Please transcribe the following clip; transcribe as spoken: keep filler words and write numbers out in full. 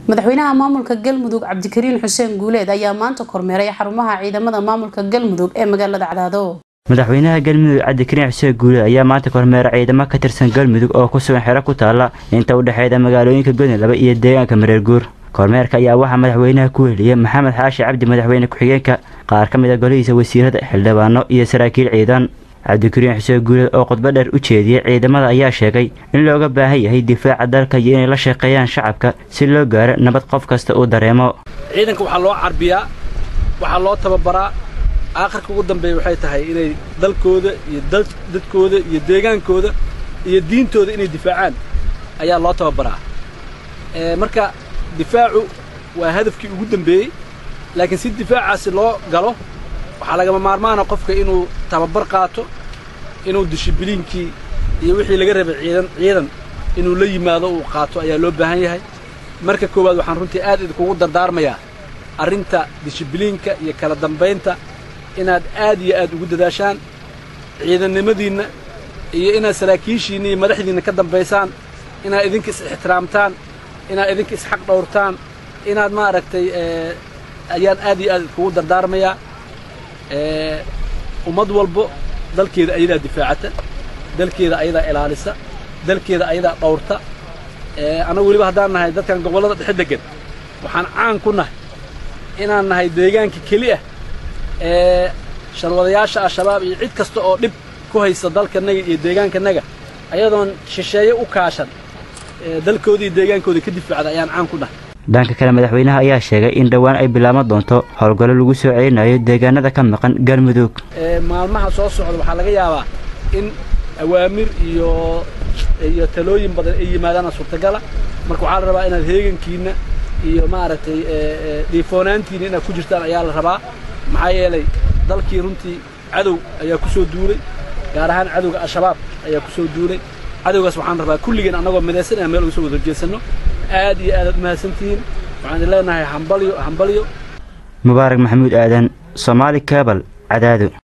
madaxweynaha maamulka Galmudug Cabdikariin Xuseen Guuleed ayaa maanta kormeeray xarumaha ciidamada maamulka Galmudug ee magaalada Cadaado. madaxweynaha Galmudug Cabdikariin Xuseen Guuleed ayaa maanta kormeeray ciidamada ka tirsan Galmudug oo ku sugan xero ku taala inta u dhaxayda magaalooyinka Go'aanlaba iyo deegaanka Mareer Guur. kormeerka ayaa waxa madaxweynaha ku heliyay Maxamed Xaashi Cabdi madaxweyne ku-xigeenka qaar ka mid ah golihiisa wasiirada xildhibaano iyo saraakiil ciidan. Cabdikariin Xuseen Guuleed oo khudbad dheer u jeediyay ciidamada ayaa sheegay in looga baahan yahay difaaca dalka iyo inay la shaqeeyaan shacabka si loo gaaro nabad qof kasta uu dareemo. ciidanka waxa loo carbiyaa waxa loo tababaraa aakhirka ugu dambeeya waxay tahay inay dalkooda iyo dadkooda iyo deegaankooda iyo diintooda inay difaacaan ayaa loo tababaraa. ee marka difaacu waa hadafkii ugu dambeeyay laakiin si difaacaasi loo galo waxa laga maarmaana qofka inuu tababar qaato inuu dishibiliinkii iyo wixii laga rabay ciidan ciidan inuu la yimaado uu qaato ayaa loo baahan yahay. marka koowaad waxaan runtii aad idinku dardaarmayaa arinta dishibiliinka iyo kala dambeynta inaad aad iyo aad ugu dadaashaan ciidannimadiina iyo inaad saraakiishiina iyo madaxdiina ka dambeysaan inaad idinka is ixtiraamtaan inaad idinka is xaq dhowrtaan inaad ma aragtay ee ayaan aad iyo aad idinku dardaarmayaa. ee ummad walbo dalkeeda ayada difaacata dalkeeda ayada ilaalisa dalkeeda ayada dhowrta. ee anagu waliba hadaan nahay dadkan gobolada dhexe degan waxaan caan ku nahay inaan nahay deegaanka kaliya ee sharwadayaasha Al-Shabaab iyo cid kasta oo dib ku haysta dalkanaga iyo deegaankanaga ayadoon shisheeye u kaashan ee dalkoodii deegaankoodii ka difaacada ayaan caan ku nahay. dhanka kale madaxweynaha ayaa sheegay in dhawaan ay bilaaban doonto howlgallo lagu soo celinayo deegaanada ka maqan Galmudug. ee maalmaha soo socda waxa laga yaabaa in awaamir iyo iyo talooyin badan ay yimaadaan suurtagal marka waxa la rabaa inaad heegankiina iyo ma aragtay ee diifoonantiina inaad ku jirtaan ayaa la rabaa maxaa yeelay dalkii runtii cadow ayaa ku soo duulay gaar ahaan cadowga Al-Shabaab ayaa ku soo duulay. cadowgaas waxaan rabaa kulligeen anagoo midaysan ee meel u soo wada jeesano aad iyo aad mahadsantiin waxaan leenahay hambalyo hambalyo. Mubaarak Maxamuud Aadan Somali Cable Cadaado.